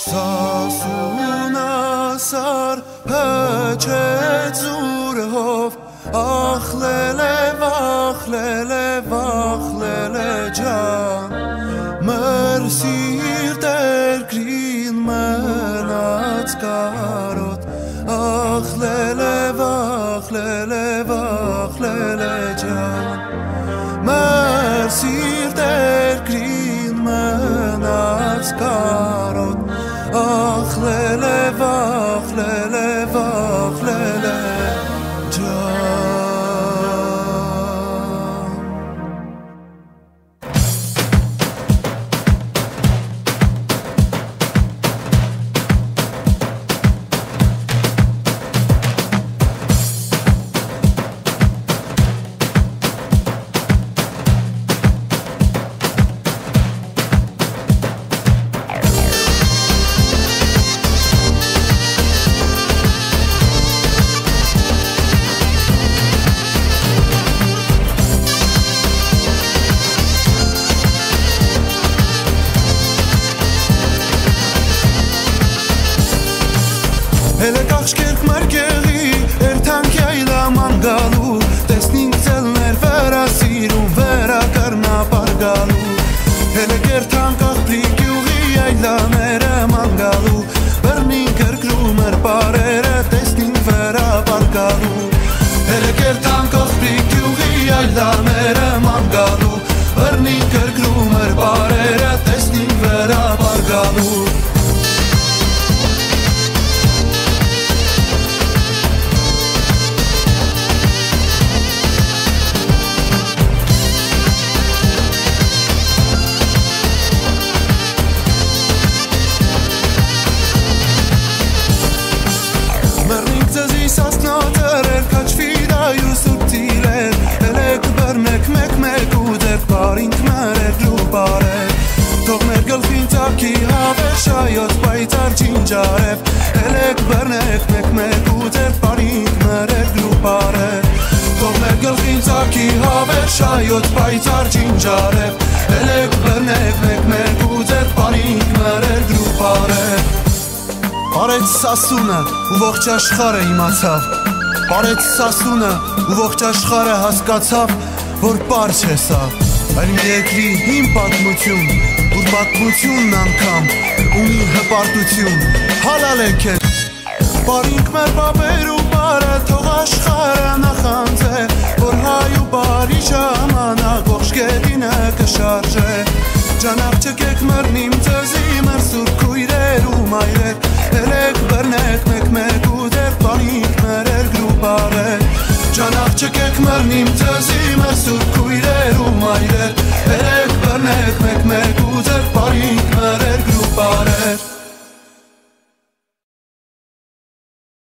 Սասունասար հջեց ուրհով ախլել է ջան մեր սիրտեր գրին մնաց կարոտ ախլել է ջան մեր սիրտեր գրին մնաց կարոտ ախլել է ջան Հելը կաղշկերք մարգեղի, երթանք այլաման գալու Տեսնինք ձելներ վերասիրում, վերակրնապար գալու Հելը կերթանք աղբրի գյուղի, այլաները ման գալու Բրնին կրկրում էր բարերը, տեսնինք վերապար գալու Հելը կերթանք աղբրի գյուղի, այլաները ման գալու Բրնին կրկրում էր բարերը, տեսնինք վերապար գալու Սասնոտեր էր կաչվիդայ ու սուրտիլեր Հելեք բրնեք մեկ ու ձեր պարինք մերեր լուպարեր Թող մեր գլխին ծակի հավեր շայոց պայծար չինջարև Հելեք բրնեք մեկ ու ձեր պարինք մերեր լուպարեր Թող մեր գլխին ծակի հավեր շայոց պայծար չինջարև Հելեք բրնեք մեկ ու ձեր պարինք մերեր լուպարեր Պարեց սասունը ու ողջ աշխարհը իմացավ Պարեց սասունը ու ողջ աշխարհը հասկացավ որ պարզ է սա Այլ մի երկրի հին պատմություն Ուր պատմությունն անգամ ունի հպարտություն Հալալ է քեզ Պարինք մեր բաբեր ու բարը թող աշխարհը նախանձե Որ հայ ու բարի ժամանակ ողջ գետինը կշարժե Ջանաղ չկեք մեռնիմ ձեզի մեր սուրբ քույրեր ու մայրեր